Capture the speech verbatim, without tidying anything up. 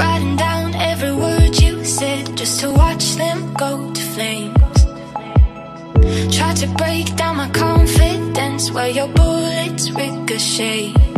writing down every word you said, just to watch them go to flames. Tried to break down my confidence, where your bullets ricochet.